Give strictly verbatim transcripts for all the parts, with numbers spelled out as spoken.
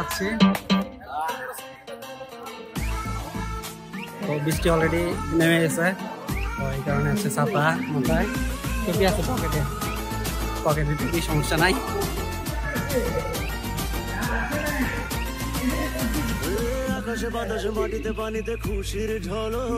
যাচ্ছি। তো বৃষ্টি অলরেডি নেমে গেছে, তো এই কারণে হচ্ছে ছাতা মাথায়, টুপি আছে পকেটে, পকেটে টুপি সমস্যা নাই। আকাশে বাতাসে মাটিতে পানিতে খুশির ঝলক,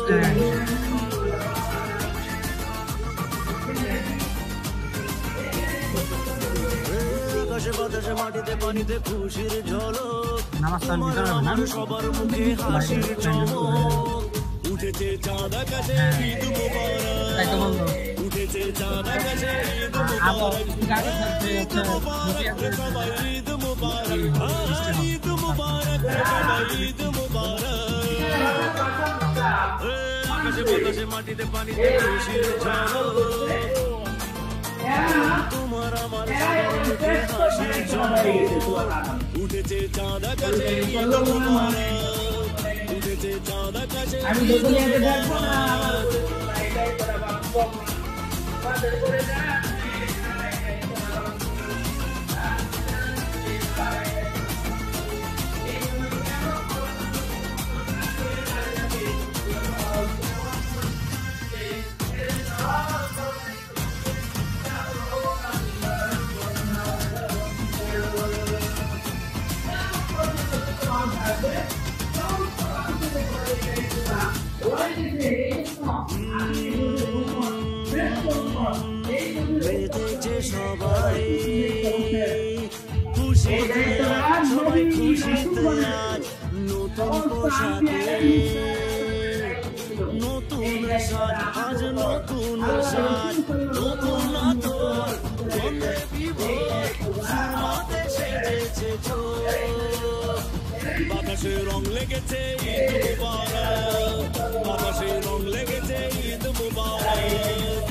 আকাশে বাতাসে মাটিতে পানিতে খুশির ঝলক, আমার সবার মুখে হাসির চমক। উঠেছে চাঁদ আকাশে ঈদ মোবারক, উঠেছে চাঁদ আকাশে ঈদ মোবারক, ঈদ মোবারক সবাই ঈদ মোবারক, ঈদ মোবারক সবাই ঈদ মোবারক। আকাশে বাতাসে মাটিতে পানিতে খুশির ঝলক, তোমার আমার সবার মুখে হাসির চমক। উঠেছে চাঁদ আকাশে ঈদ মোবারক, উঠেছে চাঁদ আকাশে ঈদ মোবারক। বেঁধেছে সবাই খুশিতে, সবাই খুশিতে আজ নতুন পোশাকে, নতুন সাজ আজ নতুন সাজ, নতুন নতুন গন্ধে বিভোর, সুরমাতে সেজেছে চোখ। বাতাসে রং লেগেছে ঈদ মুবারক, বাতাসে রং লেগেছে ঈদ মুবারক।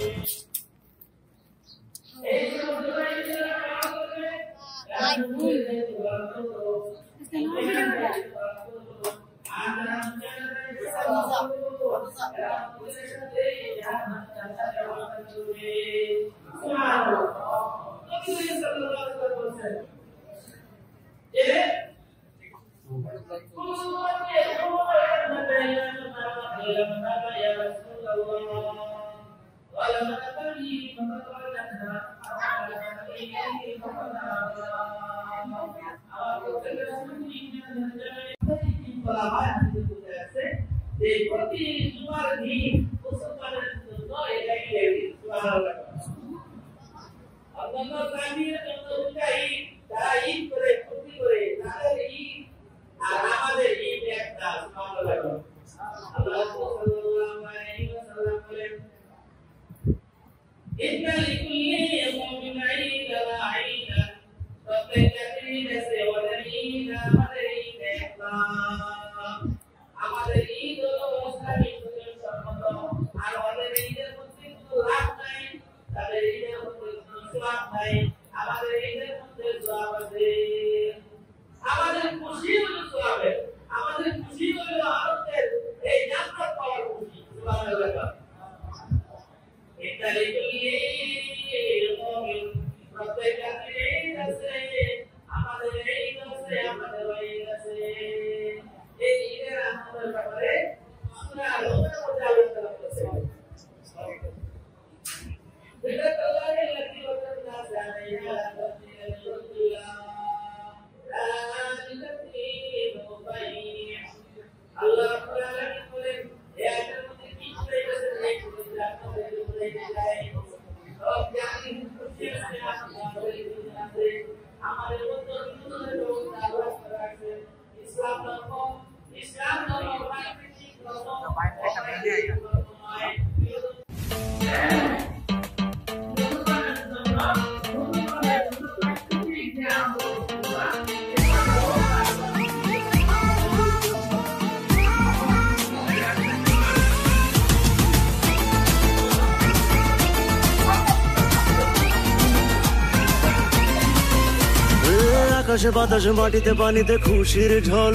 আকাশে বাতাসে মাটিতে পানিতে খুশির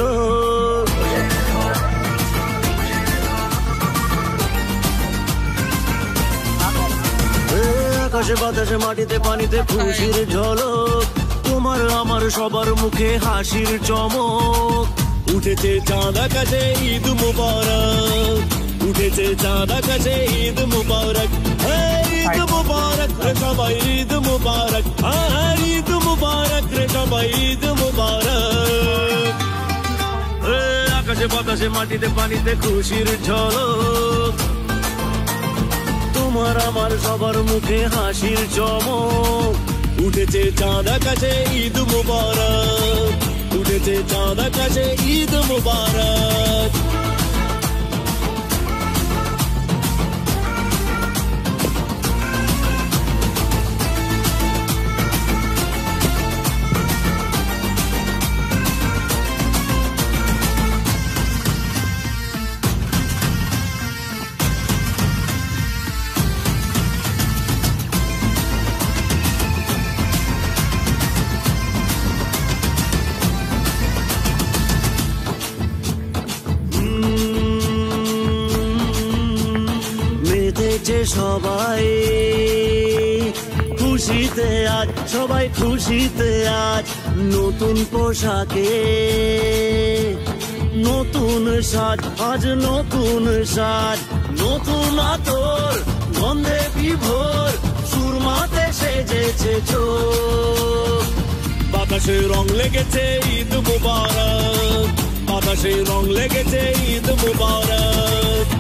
ঝলক, আকাশে বাতাসে মাটিতে পানিতে খুশির ঝলক। তোমার আমার সবার মুখে হাসির চমক, উঠেছে চাঁদ আকাশে ঈদ মুবারক, উঠেছে চাঁদ আকাশে ঈদ মুবারক, ঈদ মুবারক রে সবাই ঈদ মুবারক, ঈদ মুবারক রে সবাই ঈদ মুবারক। আকাশে বাতাসে মাটিতে পানিতে খুশির ঝলক, তোমার আমার সবার মুখে হাসির চমক, উঠেছে চাঁদ আকাশে ঈদ মুবারক, উঠেছে চাঁদ আকাশে ঈদ মুবারক। সবাই খুশিতে আজ, সবাই খুশিতে আজ, নতুন পোশাকে নতুন সাজ, আজ নতুন সাজ, নতুন আতর গন্ধে বিভোর, সুরমাতে সেজেছে চোখ, বাতাসে রং লেগেছে ঈদ মুবারক, বাতাসে রং লেগেছে ঈদ মুবারক।